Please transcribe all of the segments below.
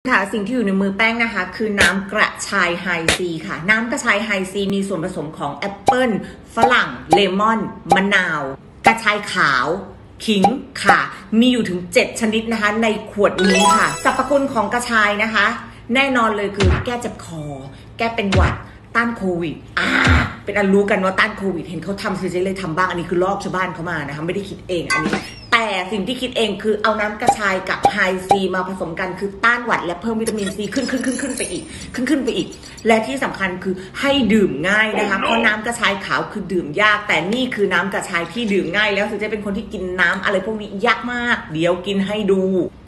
ค่ะสิ่งที่อยู่ในมือแป้งนะคะคือน้ำกระชายไฮซีค่ะน้ำกระชายไฮซีมีส่วนผสมของแอปเปิ้ลฝรั่งเลมอนมะนาวกระชายขาวขิงค่ะมีอยู่ถึง7ชนิดนะคะในขวดนี้ค่ะสรรพคุณของกระชายนะคะแน่นอนเลยคือแก้เจ็บคอแก้เป็นหวัดต้านโควิดเป็นอันรู้กันว่าต้านโควิดเห็นเขาทำซีเจเลยทำบ้างอันนี้คือลอกชาวบ้านเขามานะคะไม่ได้คิดเองอันนี้แต่สิ่งที่คิดเองคือเอาน้ำกระชายกับไฮซีมาผสมกันคือต้านหวัดและเพิ่มวิตามินซีขึ้นไปอีกขึ้นไปอีกและที่สำคัญคือให้ดื่มง่ายนะคะเพราะน้ำกระชายขาวคือดื่มยากแต่นี่คือน้ำกระชายที่ดื่มง่ายแล้วซีเจเป็นคนที่กินน้ำอะไรพวกนี้ยากมากเดี๋ยวกินให้ดู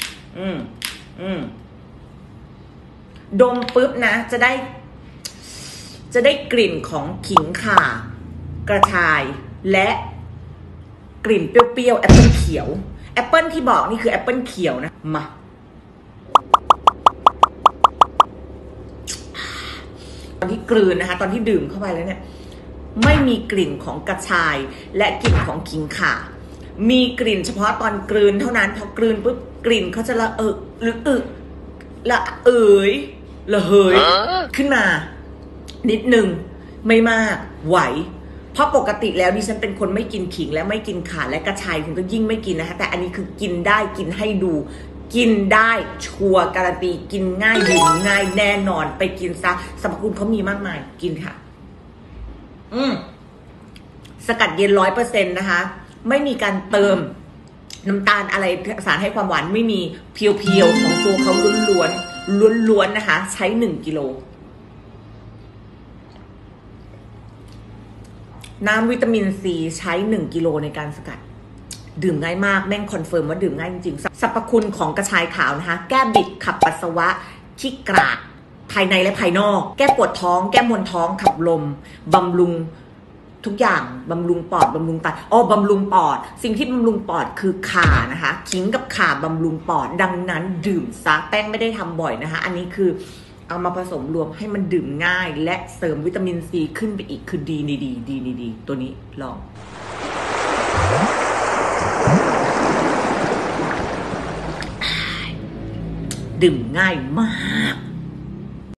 ดมปุ๊บนะจะได้กลิ่นของขิงข่ากระชายและกลิ่นเปรี้ยวๆแอปเปิ้ลเขียวแอปเปิ้ลที่บอกนี่คือแอปเปิ้ลเขียวนะมาตอนที่กลืนนะคะตอนที่ดื่มเข้าไปแล้วเนี่ยไม่มีกลิ่นของกระชายและกลิ่นของขิงข่ามีกลิ่นเฉพาะตอนกลืนเท่านั้นพอกลืนปุ๊บกลิ่นเขาจะระเหยขึ้นมานิดนึงไม่มากไหวเพราะปกติแล้วดิฉันเป็นคนไม่กินขิงและไม่กินข่าและกระชายคุณก็ยิ่งไม่กินนะคะแต่อันนี้คือกินได้กินให้ดูกินได้ชัวร์การันตีกินง่ายดื่มง่ายแน่นอนไปกินซะสรรพคุณเขามีมากมายกินค่ะสกัดเย็น100%นะคะไม่มีการเติมน้ำตาลอะไรสารให้ความหวานไม่มีเพียวๆของตัวเขาล้วนนะคะใช้1 กิโลน้ำวิตามินซีใช้1 กิโลในการสกัดดื่มง่ายมากแม่งคอนเฟิร์มว่าดื่มง่ายจริงๆสรรพคุณของกระชายขาวนะคะแก้บิดขับปัสสาวะขี้กรากภายในและภายนอกแก้ปวดท้องแก้มวนท้องขับลมบำรุงทุกอย่างบำรุงปอดบำรุงไตบำรุงปอดสิ่งที่บำรุงปอดคือข่านะคะขิงกับข่าบำรุงปอดดังนั้นดื่มซะแป้งไม่ได้ทำบ่อยนะคะอันนี้คือเอามาผสมรวมให้มันดื่มง่ายและเสริมวิตามินซีขึ้นไปอีกคือดีตัวนี้ลองดื่มง่ายมาก